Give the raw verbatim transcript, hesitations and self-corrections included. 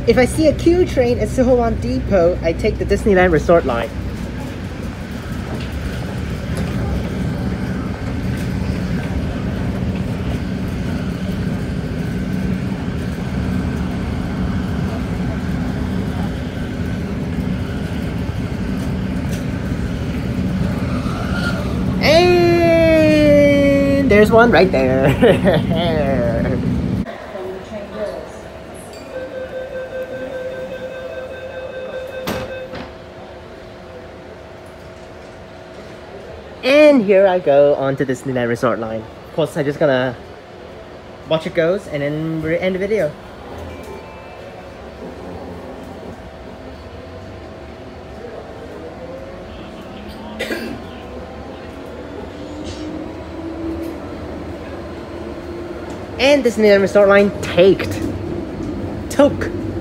If I see a Q train at Suhowan Depot, I take the Disneyland Resort line. And there's one right there. And here I go onto Disneyland Resort line. Of course, I'm just gonna watch it goes and then we'll end the video. And Disneyland Resort line taked. Took.